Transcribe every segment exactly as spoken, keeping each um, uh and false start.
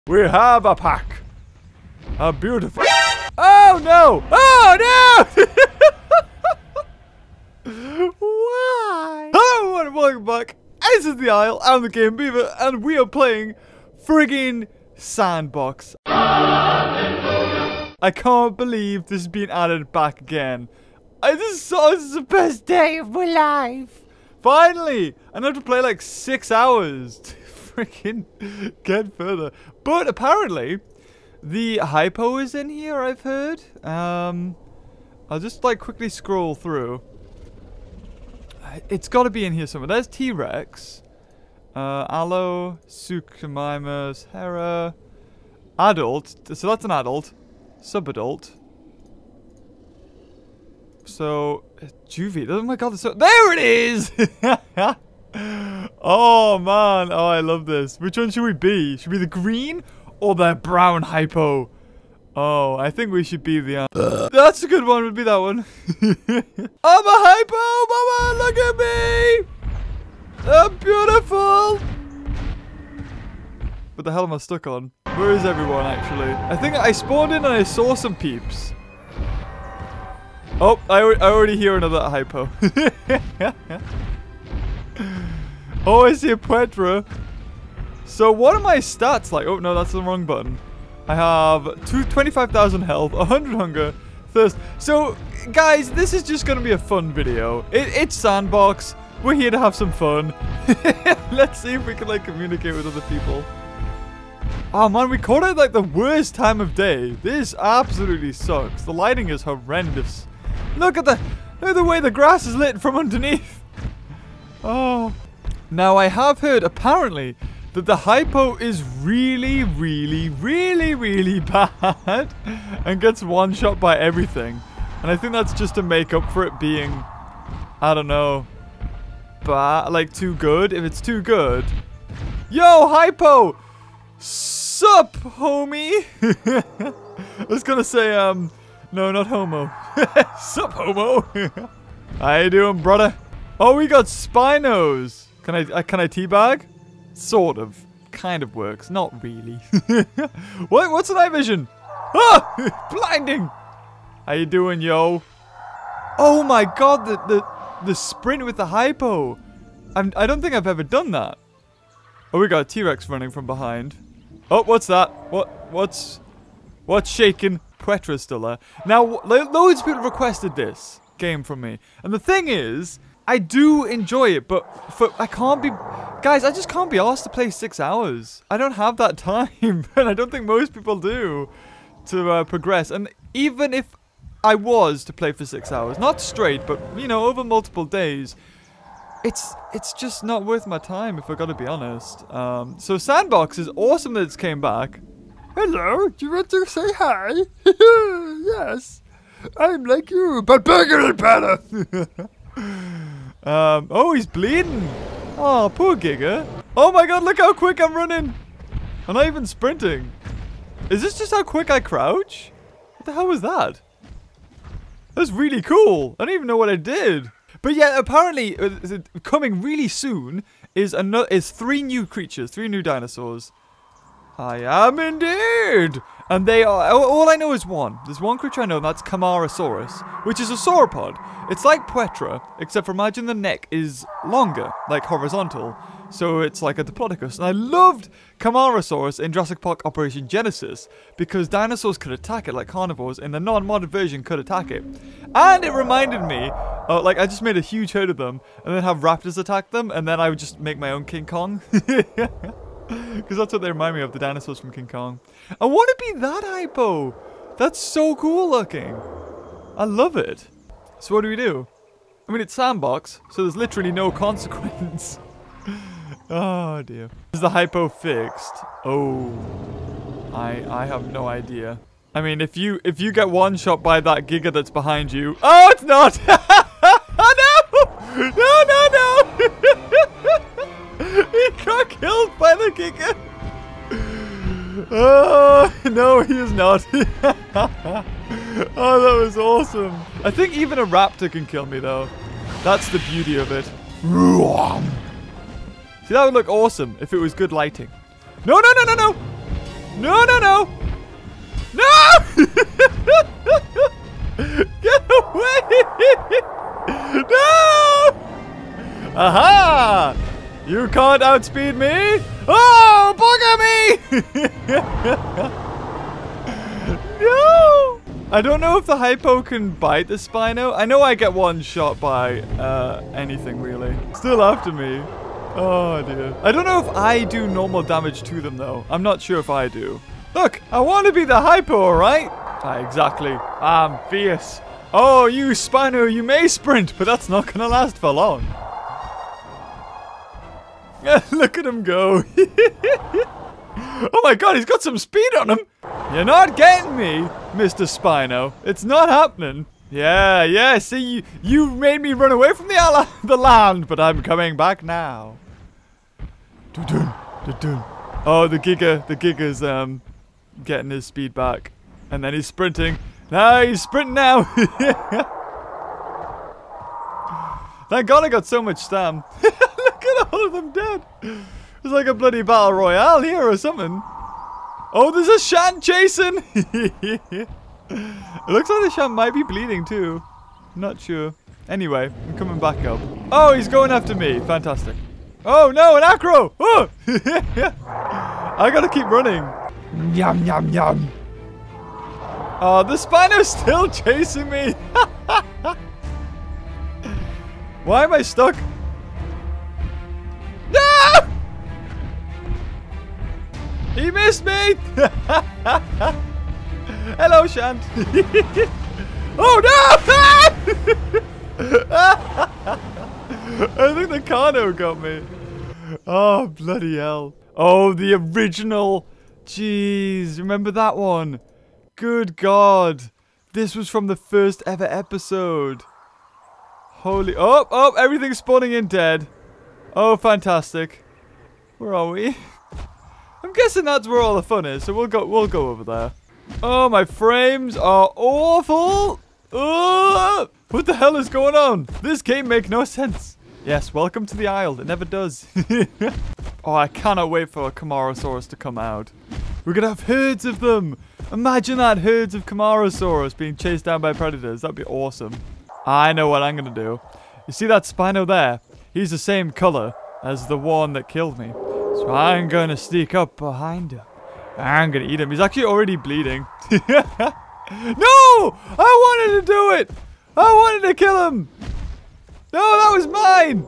We have a pack. A beautiful. Oh no! Oh no! Why? Hello and welcome back. This is the Isle. I'm the Game Beaver, and we are playing friggin' Sandbox. I can't believe this has been added back again. I just saw this is the best day of my life. Finally, I don't have to play like six hours to freaking get further. But apparently, the Hypo is in here, I've heard. Um, I'll just like quickly scroll through. It's got to be in here somewhere. There's T Rex. Uh, Aloe, Suchomimus, Hera. Adult. So that's an adult. Subadult. So, Juvie. Oh my god, so there it is! Oh man, oh I love this. Which one should we be? Should we be the green or the brown Hypo? Oh, I think we should be the... Uh, that's a good one, would be that one. I'm a Hypo, mama, look at me! I'm beautiful! What the hell am I stuck on? Where is everyone, actually? I think I spawned in and I saw some peeps. Oh, I, I already hear another Hypo. Oh, I see a Petra. So what are my stats like? Oh, no, that's the wrong button. I have two, twenty-five thousand health, one hundred hunger, thirst. So, guys, this is just going to be a fun video. It, it's Sandbox. We're here to have some fun. Let's see if we can, like, communicate with other people. Oh, man, we caught it, like, the worst time of day. This absolutely sucks. The lighting is horrendous. Look at the, look at the way the grass is lit from underneath. Oh. Now, I have heard, apparently, that the Hypo is really, really, really, really bad and gets one-shot by everything. And I think that's just to make up for it being, I don't know, bad, like too good. If it's too good. Yo, Hypo! Sup, homie? I was gonna say, um, no, not homo. Sup, homo? How you doing, brother? Oh, we got Spinos. Can I, uh, can I teabag? Sort of. Kind of works. Not really. What? What's night vision? Ah! Blinding! How you doing, yo? Oh my god, the, the, the sprint with the Hypo. I'm, I don't think I've ever done that. Oh, we got a T-Rex running from behind. Oh, what's that? What? What's... What's shaking? Petra's still there. Now, loads of people requested this game from me. And the thing is, I do enjoy it, but for, I can't be... Guys, I just can't be asked to play six hours. I don't have that time, and I don't think most people do, to uh, progress. And even if I was to play for six hours, not straight, but, you know, over multiple days, it's it's just not worth my time, if I gotta be honest. Um, so Sandbox is awesome that it's came back. Hello, do you want to say hi? Yes, I'm like you, but bigger and better. um, oh, he's bleeding. Oh, poor Giga. Oh my god, look how quick I'm running. I'm not even sprinting. Is this just how quick I crouch? What the hell was that? That's really cool. I don't even know what I did. But yeah, apparently, uh, coming really soon is another is three new creatures, three new dinosaurs. I am indeed! And they are... All I know is one. There's one creature I know, and that's Camarasaurus, which is a sauropod. It's like Petra, except for imagine the neck is longer, like horizontal. So it's like a Diplodocus. And I loved Camarasaurus in Jurassic Park Operation Genesis, because dinosaurs could attack it like carnivores, and the non-modded version could attack it. And it reminded me, uh, like I just made a huge herd of them, and then have raptors attack them, and then I would just make my own King Kong. Because that's what they remind me of, the dinosaurs from King Kong. I want to be that Hypo. That's so cool looking. I love it. So what do we do? I mean, it's Sandbox, so there's literally no consequence. Oh dear. Is the Hypo fixed? Oh. I I have no idea. I mean, if you if you get one shot by that Giga that's behind you. Oh, it's not! Oh no! No, no, no! He got killed by the Giga. Oh, no, he is not. Oh, that was awesome. I think even a raptor can kill me, though. That's the beauty of it. See, that would look awesome if it was good lighting. No, no, no, no, no! No, no, no. No! Get away! No! Aha! You can't outspeed me! Oh, bugger me! No! I don't know if the Hypo can bite the Spino. I know I get one shot by uh, anything, really. Still after me. Oh, dear. I don't know if I do normal damage to them, though. I'm not sure if I do. Look, I want to be the Hypo, alright? Ah, exactly. I'm fierce. Oh, you Spino, you may sprint, but that's not going to last for long. Look at him go. Oh my god, he's got some speed on him. You're not getting me, Mister Spino. It's not happening. Yeah, yeah, see, you, you made me run away from the, the land, but I'm coming back now. Dun-dun, dun-dun. Oh, the Giga, the Giga's um, getting his speed back. And then he's sprinting. No, he's sprinting now. Thank God I got so much stam. Look at all of them dead. It's like a bloody battle royale here or something. Oh, there's a Shant chasing. It looks like the Shant might be bleeding too. I'm not sure. Anyway, I'm coming back up. Oh, he's going after me. Fantastic. Oh no, an acro. Oh. I gotta keep running. Yum, yum, yum. Oh, the Spino's still chasing me. Why am I stuck? No! He missed me! Hello, Shant. Oh, no! I think the Kano got me. Oh, bloody hell. Oh, the original. Jeez, remember that one? Good God. This was from the first ever episode. Holy... Oh, oh, everything's spawning in dead. Oh, fantastic. Where are we? I'm guessing that's where all the fun is, so we'll go we'll go over there. Oh, my frames are awful. Oh, what the hell is going on? This game makes no sense. Yes, welcome to the Isle. It never does. Oh, I cannot wait for a Camarasaurus to come out. We're going to have herds of them. Imagine that, herds of Camarasaurus being chased down by predators. That'd be awesome. I know what I'm going to do. You see that Spino there? He's the same color as the one that killed me. So I'm going to sneak up behind him. I'm going to eat him. He's actually already bleeding. No! I wanted to do it! I wanted to kill him! No, that was mine!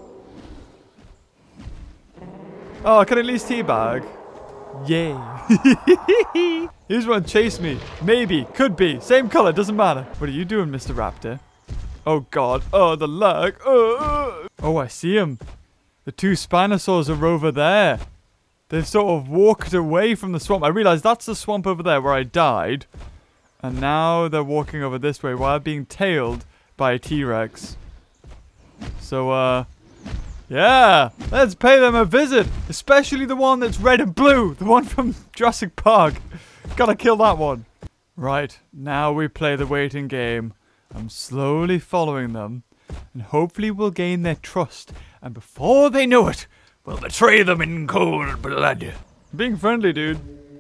Oh, I can at least teabag. Yay. He's one to chase me. Maybe. Could be. Same color. Doesn't matter. What are you doing, Mister Raptor? Oh, God. Oh, the lag. Oh, oh, I see him. The two Spinosaurs are over there. They've sort of walked away from the swamp. I realize that's the swamp over there where I died. And now they're walking over this way while being tailed by a T-Rex. So, uh... yeah, let's pay them a visit. Especially the one that's red and blue. The one from Jurassic Park. Gotta kill that one. Right, now we play the waiting game. I'm slowly following them. And hopefully we'll gain their trust. And before they know it, we'll betray them in cold blood. Being friendly, dude.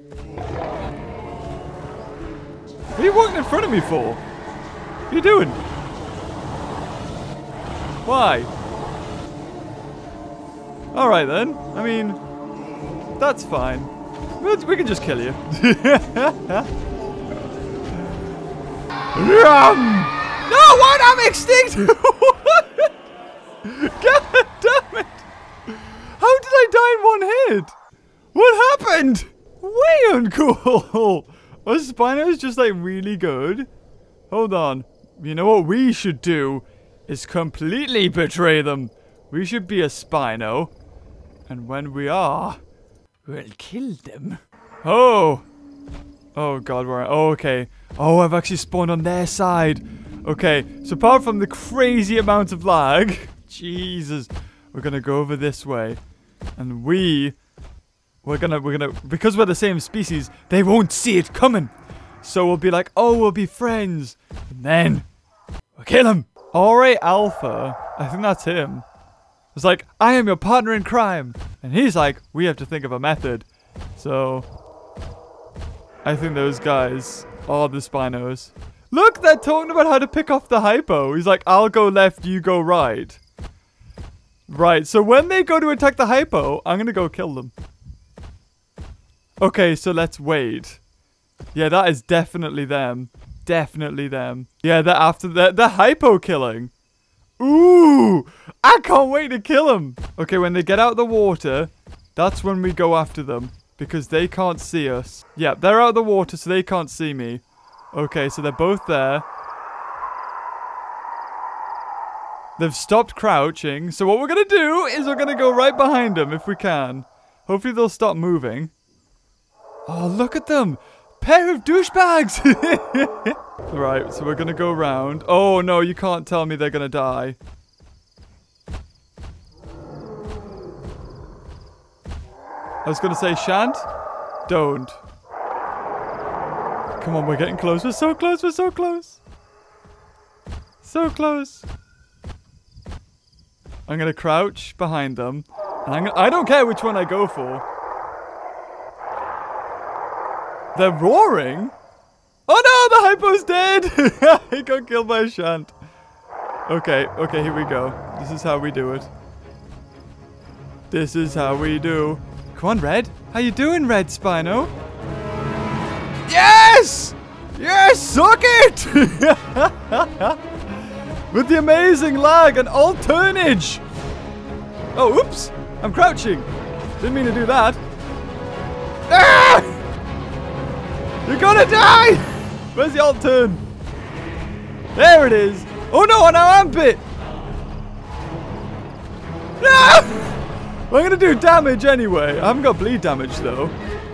What are you walking in front of me for? What are you doing? Why? Alright then. I mean, that's fine. We can just kill you. No, what? I'm extinct! God damn it! How did I die in one hit? What happened? Way uncool! Our Spino's just like really good. Hold on. You know what we should do is completely betray them. We should be a Spino. And when we are, we'll kill them. Oh! Oh god, we're... Oh, okay. Oh, I've actually spawned on their side. Okay, so apart from the crazy amount of lag... Jesus. We're gonna go over this way. And we... We're gonna... We're gonna... Because we're the same species, they won't see it coming. So we'll be like, oh, we'll be friends. And then... We'll kill him. Alright, Alpha. I think that's him. It's like, I am your partner in crime. And he's like, we have to think of a method. So... I think those guys are the Spinos. Look, they're talking about how to pick off the Hypo. He's like, I'll go left, you go right. Right, so when they go to attack the Hypo, I'm going to go kill them. Okay, so let's wait. Yeah, that is definitely them. Definitely them. Yeah, they're after the, the Hypo killing. Ooh, I can't wait to kill them. Okay, when they get out of the water, that's when we go after them. Because they can't see us. Yeah, they're out of the water, so they can't see me. Okay, so they're both there. They've stopped crouching. So what we're going to do is we're going to go right behind them if we can. Hopefully they'll stop moving. Oh, look at them. Pair of douchebags. Right, so we're going to go around. Oh, no, you can't tell me they're going to die. I was going to say, Shant, don't. Come on, we're getting close. We're so close. We're so close. So close. I'm going to crouch behind them. And I'm gonna, I don't care which one I go for. They're roaring? Oh no, the Hypo's dead! He got killed by a Shant. Okay, okay, here we go. This is how we do it. This is how we do. Come on, Red. How you doing, Red Spino? Yes! Yes, suck it! With the amazing lag and all turnage. Oh, oops. I'm crouching. Didn't mean to do that. Ah! You're gonna die! Where's the alt turn? There it is. Oh no, now I'm bit. No! I'm gonna do damage anyway. I haven't got bleed damage though.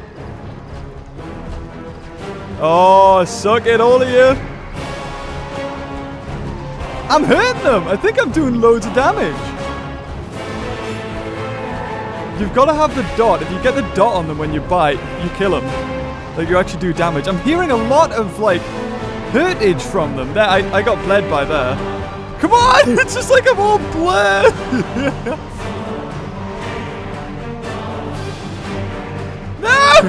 Oh, suck it, all of you. I'm hurting them. I think I'm doing loads of damage. You've got to have the dot. If you get the dot on them when you bite, you kill them. Like, you actually do damage. I'm hearing a lot of, like, hurtage from them. There, I, I got bled by there. Come on! It's just like I'm all bled! No!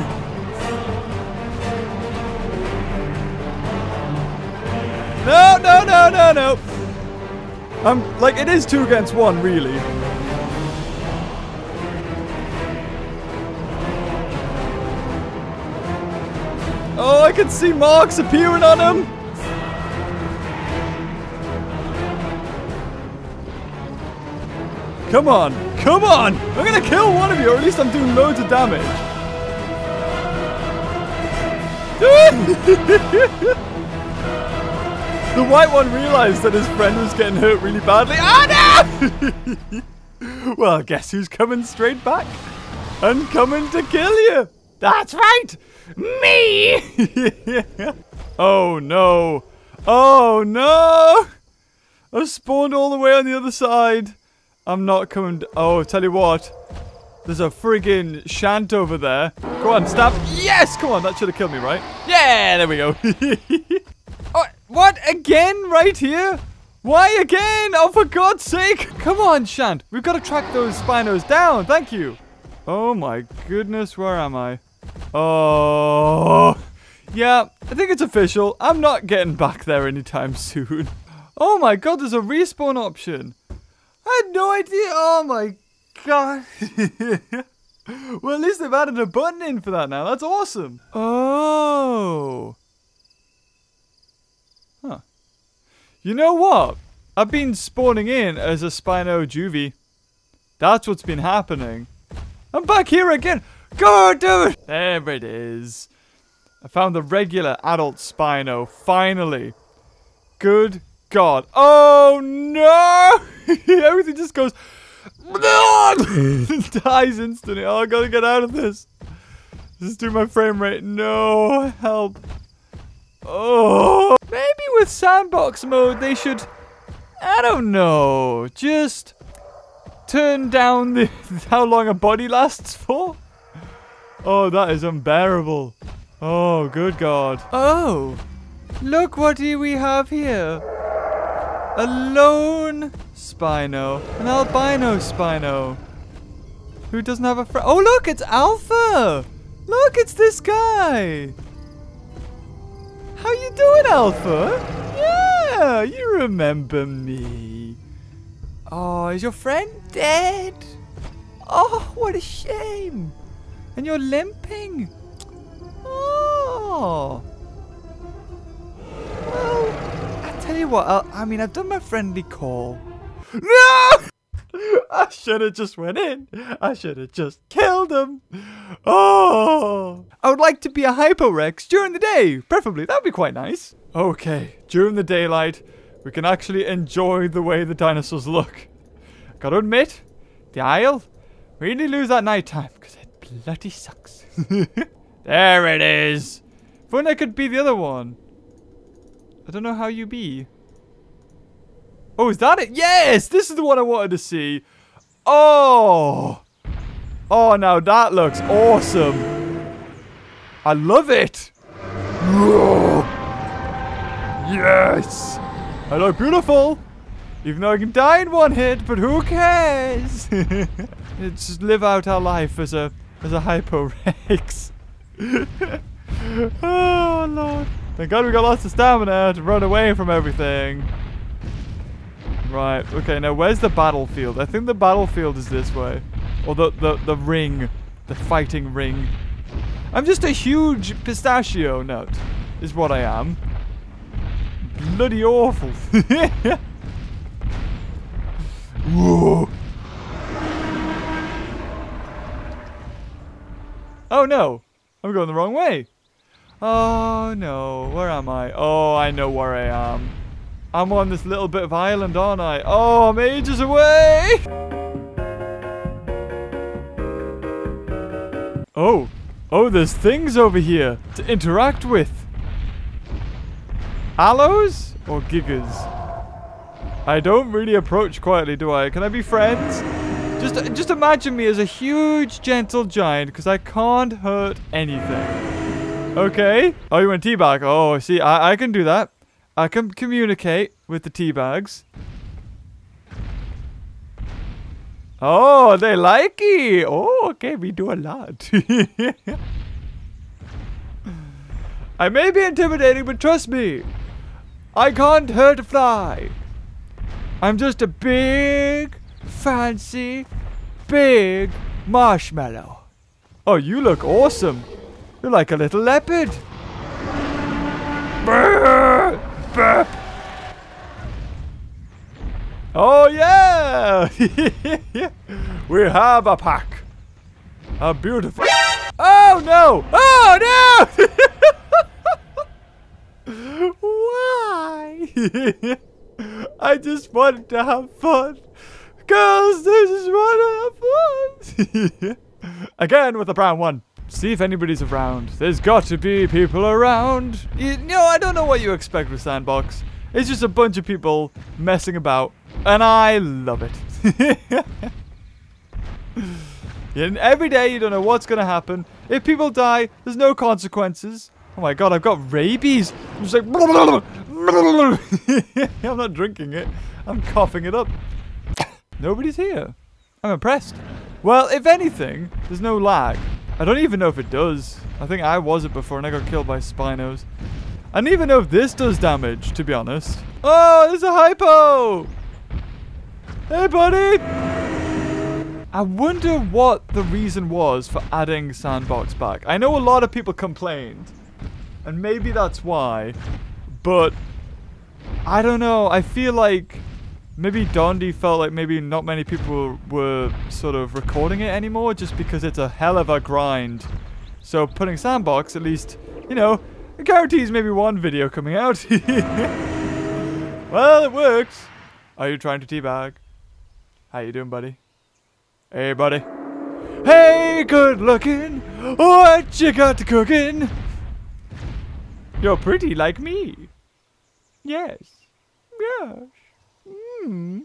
No, no, no, no, no. I'm, like, it is two against one, really. Oh, I can see marks appearing on him. Come on. Come on. I'm going to kill one of you, or at least I'm doing loads of damage. The white one realized that his friend was getting hurt really badly. Oh, no! Well, guess who's coming straight back? And coming to kill you. That's right. Me! Oh, no. Oh, no. I've spawned all the way on the other side. I'm not coming... Oh, tell you what. There's a friggin' Shant over there. Go on, stab. Yes! Come on, that should have killed me, right? Yeah, there we go. Oh, what? Again? Right here? Why again? Oh, for God's sake. Come on, Shant. We've got to track those Spinos down. Thank you. Oh, my goodness. Where am I? Oh, yeah, I think it's official. I'm not getting back there anytime soon. Oh my God, there's a respawn option. I had no idea. Oh my God. Well, at least they've added a button in for that now. That's awesome. Oh. Huh. You know what? I've been spawning in as a Spino Juvie. That's what's been happening. I'm back here again. Go, dude! There it is. I found the regular adult Spino, finally. Good God. Oh, no! Everything just goes... dies instantly. Oh, I gotta get out of this. Just do my frame rate. No, help. Oh. Maybe with Sandbox mode, they should... I don't know. Just turn down the how long a body lasts for. Oh, that is unbearable. Oh, good God. Oh, look what we have here. A lone Spino. An albino Spino. Who doesn't have a friend. Oh, look, it's Alpha. Look, it's this guy. you doing, Alpha? Yeah, you remember me. Oh, is your friend dead? Oh, what a shame. And you're limping. Oh. Well, I tell you what, I'll, I mean, I've done my friendly call. No! I should have just went in. I should have just killed him. Oh. I would like to be a Hypo Rex during the day. Preferably. That would be quite nice. Okay. During the daylight, we can actually enjoy the way the dinosaurs look. Gotta admit, the Isle really lose at nighttime because it bloody sucks. There it is. If only I could be the other one. I don't know how you be. Oh, is that it? Yes! This is the one I wanted to see. Oh! Oh, now that looks awesome. I love it. Whoa. Yes! I look beautiful. Even though I can die in one hit, but who cares? Let's just live out our life as a as a Hypo Rex. Oh, Lord. Thank God we got lots of stamina to run away from everything. Right, okay, now where's the battlefield? I think the battlefield is this way. Or the, the, the ring. The fighting ring. I'm just a huge pistachio nut, is what I am. Bloody awful. Whoa. Oh no, I'm going the wrong way. Oh no, where am I? Oh, I know where I am. I'm on this little bit of island, aren't I? Oh, I'm ages away! Oh. Oh, there's things over here to interact with. Aloes or gigas? I don't really approach quietly, do I? Can I be friends? Just, just imagine me as a huge, gentle giant, because I can't hurt anything. Okay. Oh, you want teabag? Oh, see, I, I can do that. I can communicate with the tea bags. Oh, they like it. Oh, okay, we do a lot. I may be intimidating, but trust me, I can't hurt a fly. I'm just a big, fancy, big marshmallow. Oh, you look awesome. You're like a little leopard. Burp. Burp. Oh yeah! We have a pack. A beautiful. Oh no! Oh no! Why? I just wanted to have fun. Girls, they just want to have fun. Again with the brown one. See if anybody's around. There's got to be people around. You know, I don't know what you expect with Sandbox. It's just a bunch of people messing about. And I love it. And every day you don't know what's going to happen. If people die, there's no consequences. Oh my god, I've got rabies. I'm just like... I'm not drinking it. I'm coughing it up. Nobody's here. I'm impressed. Well, if anything, there's no lag. I don't even know if it does. I think I was it before and I got killed by Spinos. I don't even know if this does damage, to be honest. Oh, there's a hypo! Hey, buddy! I wonder what the reason was for adding Sandbox back. I know a lot of people complained. And maybe that's why. But I don't know. I feel like maybe Dondi felt like maybe not many people were sort of recording it anymore just because it's a hell of a grind. So putting Sandbox, at least, you know, it guarantees maybe one video coming out. Well, it works. Are you trying to teabag? How you doing, buddy? Hey, buddy. Hey, good looking. What you got to cooking? You're pretty like me. Yes. Yes. Hmm.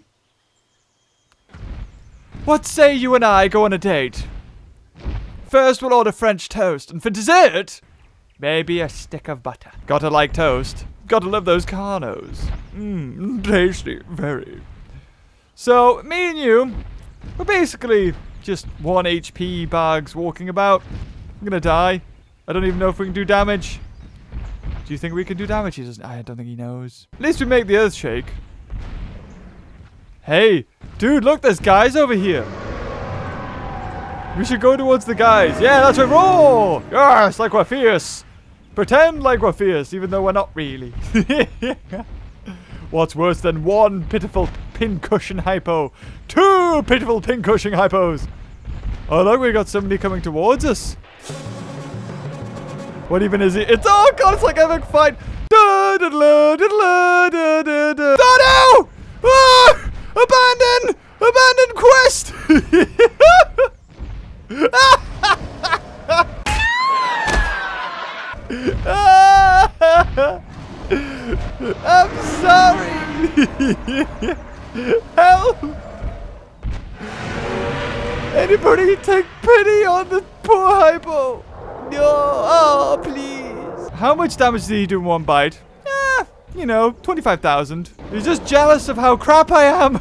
What say you and I go on a date? First we'll order French toast, and for dessert, maybe a stick of butter. Gotta like toast. Gotta love those carnos. Mmm, tasty, very. So, me and you, we're basically just one H P bags walking about. I'm gonna die. I don't even know if we can do damage. Do you think we can do damage? He doesn't. I don't think he knows. At least we make the earth shake. Hey, dude, look, there's guys over here. We should go towards the guys. Yeah, that's right. Roar! Yes, like we're fierce. Pretend like we're fierce, even though we're not really. What's worse than one pitiful pincushion hypo? Two pitiful pincushion hypos. Oh, look, we got somebody coming towards us. What even is it? It's, oh god, it's like an epic fight. Da, da, da, da, da, da, da, da. Oh no! Ah! Abandon! Abandon quest! I'm sorry! Help! Anybody take pity on the poor hypo? No! Oh, please! How much damage did he do in one bite? Eh, you know, twenty-five thousand. He's just jealous of how crap I am.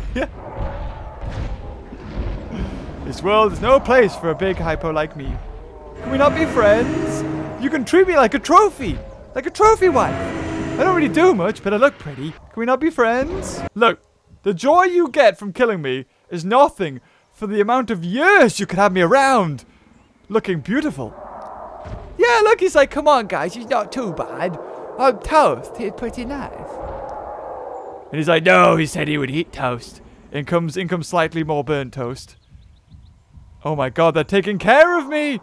This world is no place for a big hypo like me. Can we not be friends? You can treat me like a trophy. Like a trophy wife. I don't really do much, but I look pretty. Can we not be friends? Look, the joy you get from killing me is nothing for the amount of years you could have me around. Looking beautiful. Yeah, look, he's like, come on, guys, it's not too bad. I'm toast, it's pretty nice. And he's like, no, he said he would eat toast. In comes, in comes slightly more burnt toast. Oh my god, they're taking care of me!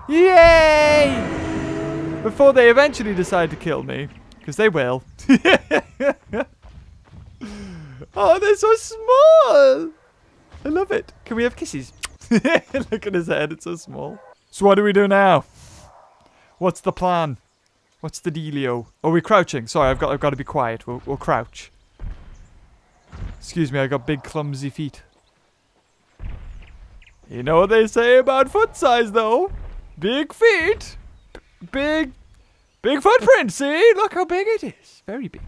Yay! Before they eventually decide to kill me. Because they will. Oh, they're so small! I love it. Can we have kisses? Look at his head, it's so small. So what do we do now? What's the plan? What's the dealio? Are we crouching? Sorry, I've got I've got to be quiet. We'll, we'll crouch. Excuse me, I got big clumsy feet. You know what they say about foot size, though? Big feet. B big, big footprint, see? Look how big it is. Very big.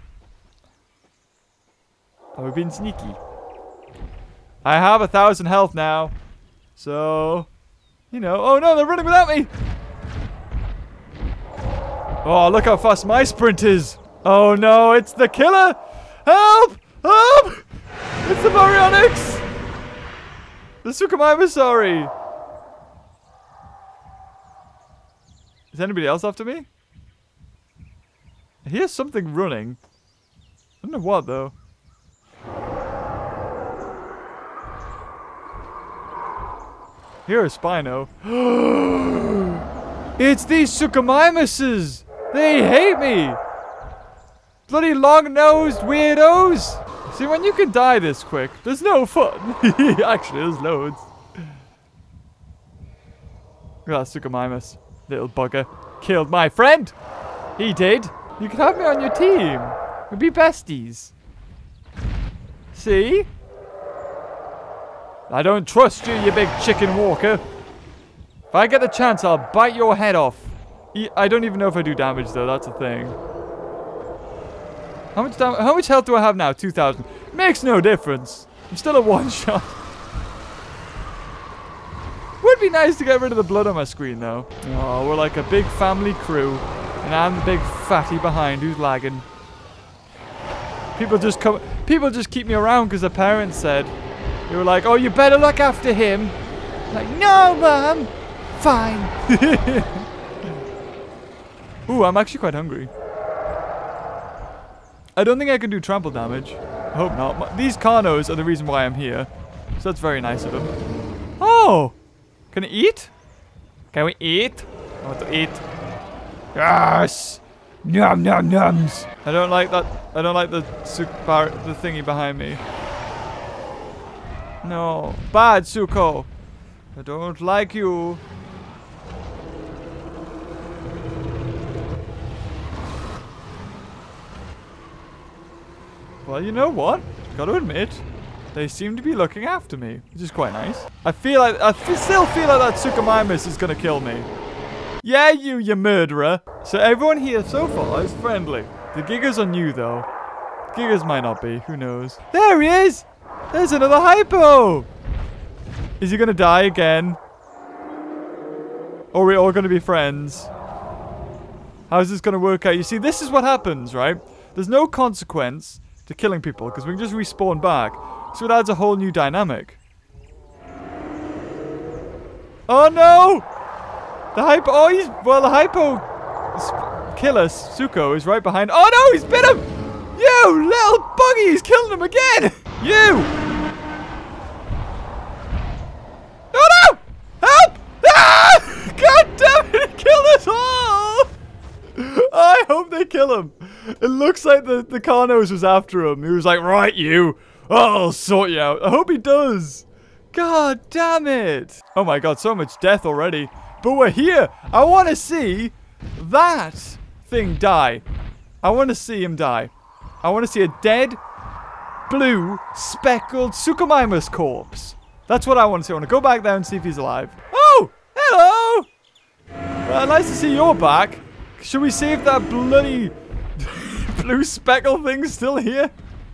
Oh, we've been sneaky. I have a thousand health now. So, you know. Oh no, they're running without me. Oh, look how fast my sprint is. Oh no, it's the killer. Help! Help! It's the Baryonyx. The Sukamaiba, sorry. Is anybody else after me? I hear something running. I don't know what, though. Here is Spino. It's these Sukamaimuses! They hate me! Bloody long-nosed weirdos! See, when you can die this quick, there's no fun. Actually, there's loads. Look at that Sukamaimus. Little bugger. Killed my friend! He did. You could have me on your team. We'd be besties. See? I don't trust you, you big chicken walker. If I get the chance, I'll bite your head off. I don't even know if I do damage, though. That's the thing. How much damage? How much health do I have now? two thousand. Makes no difference. I'm still a one-shot. Would be nice to get rid of the blood on my screen, though. Oh, we're like a big family crew. And I'm the big fatty behind who's lagging. People just come. People just keep me around because the parents said. They were like, oh, you better look after him. I'm like, no, Mom. Fine. Ooh, I'm actually quite hungry. I don't think I can do trample damage. I hope not. These Carnos are the reason why I'm here. So that's very nice of them. Oh! Can I eat? Can we eat? I want to eat. Yes! Nom nom noms! I don't like that. I don't like the super, the thingy behind me. No. Bad, Suko. I don't like you. Well, you know what? Gotta admit, they seem to be looking after me, which is quite nice. I feel like, I f still feel like that Sukamaimus is gonna kill me. Yeah, you, you murderer. So everyone here so far is friendly. The Gigas are new, though. Gigas might not be, who knows. There he is! There's another hypo! Is he gonna die again? Or are we all gonna be friends? How's this going to work out? You see, this is what happens, right? There's no consequence to killing people because we can just respawn back. So it adds a whole new dynamic. Oh no! The hypo. Oh, he's. Well, the hypo killer, Suko, is right behind. Oh no, he's bit him! You little buggy! He's killing him again! You! Oh no! Help! Ah! God damn it! He killed us all! I hope they kill him. It looks like the, the Carnos was after him. He was like, right, you. Oh, I'll sort you out. I hope he does. God damn it. Oh my god, so much death already. But we're here. I want to see that thing die. I want to see him die. I want to see a dead, blue, speckled Suchomimus corpse. That's what I want to see. I want to go back there and see if he's alive. Oh, hello. Well, nice to see you're back. Should we see if that bloody blue speckle thing's still here?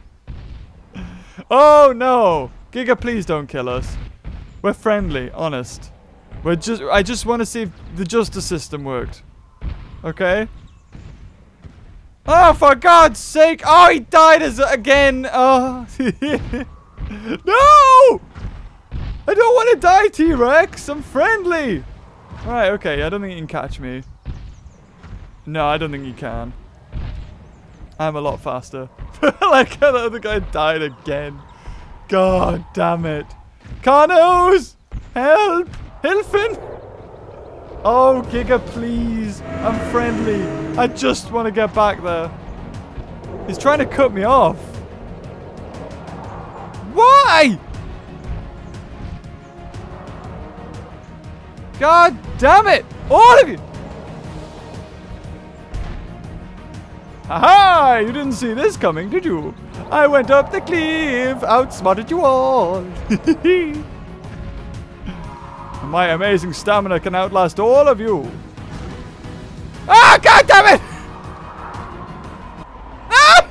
Oh no! Giga, please don't kill us. We're friendly, honest. We're just I just want to see if the justice system worked. Okay? Oh, for God's sake! Oh, he died as again! Oh. No! I don't want to die, T-Rex! I'm friendly! Alright, okay, I don't think you can catch me. No, I don't think you can. I'm a lot faster. Like how the other guy died again. God damn it. Carnos! Help! Hilfen! Oh, Giga, please. I'm friendly. I just want to get back there. He's trying to cut me off. Why? God damn it! All of you! Aha! You didn't see this coming, did you? I went up the cliff, outsmarted you all. My amazing stamina can outlast all of you. Ah! God damn it! Ah!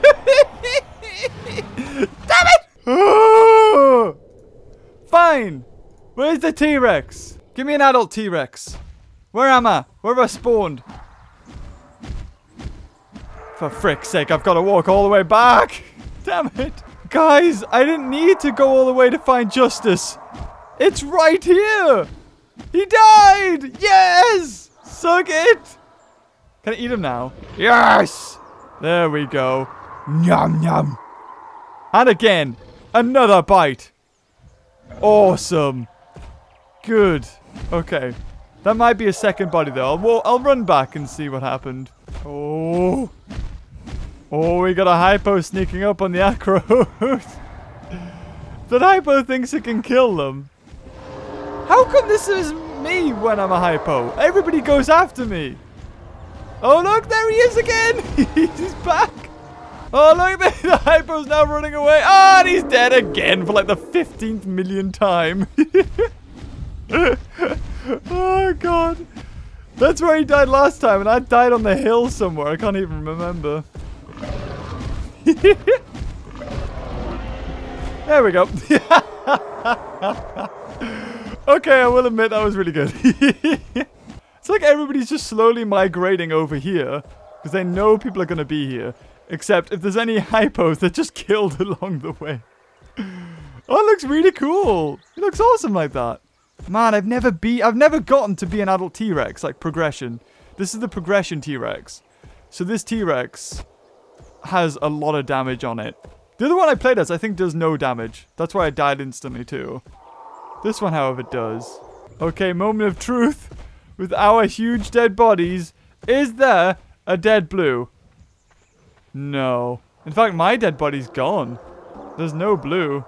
Damn it! Oh! Fine. Where's the T-Rex? Give me an adult T-Rex. Where am I? Where have I spawned? For frick's sake, I've got to walk all the way back. Damn it. Guys, I didn't need to go all the way to find justice. It's right here. He died. Yes. Suck it. Can I eat him now? Yes. There we go. Yum, yum. And again, another bite. Awesome. Good. Okay. That might be a second body, though. I'll, I'll run back and see what happened. Oh. Oh, we got a hypo sneaking up on the acros. That hypo thinks it can kill them. How come this is me when I'm a hypo? Everybody goes after me. Oh, look, there he is again. He's back. Oh, look, the, the hypo's now running away. Ah, oh, and he's dead again for like the fifteenth million time. Oh, God. That's where he died last time, and I died on the hill somewhere. I can't even remember. There we go. Okay, I will admit that was really good. It's like everybody's just slowly migrating over here because they know people are going to be here. Except if there's any hypos, they're just killed along the way. Oh, it looks really cool. It looks awesome like that. Man, I've never be I've never gotten to be an adult T-Rex, like progression. This is the progression T-Rex. So this T-Rex has a lot of damage on it. The other one I played as, I think, does no damage. That's why I died instantly, too. This one, however, does. Okay, moment of truth. With our huge dead bodies, is there a dead blue? No. In fact, my dead body's gone. There's no blue.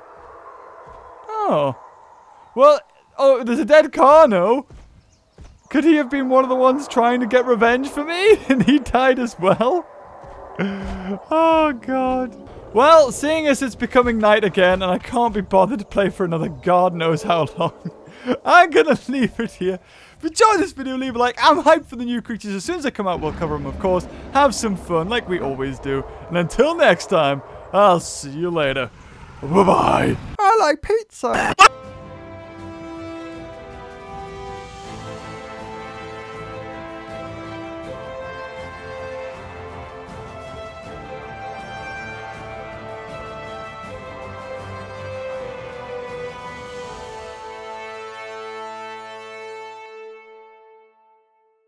Oh. Well, oh, there's a dead Carno. Could he have been one of the ones trying to get revenge for me? And he died as well? Oh, God. Well, seeing as it's becoming night again, and I can't be bothered to play for another God knows how long, I'm going to leave it here. If you enjoyed this video, leave a like. I'm hyped for the new creatures. As soon as they come out, we'll cover them, of course. Have some fun, like we always do. And until next time, I'll see you later. Bye-bye. I like pizza.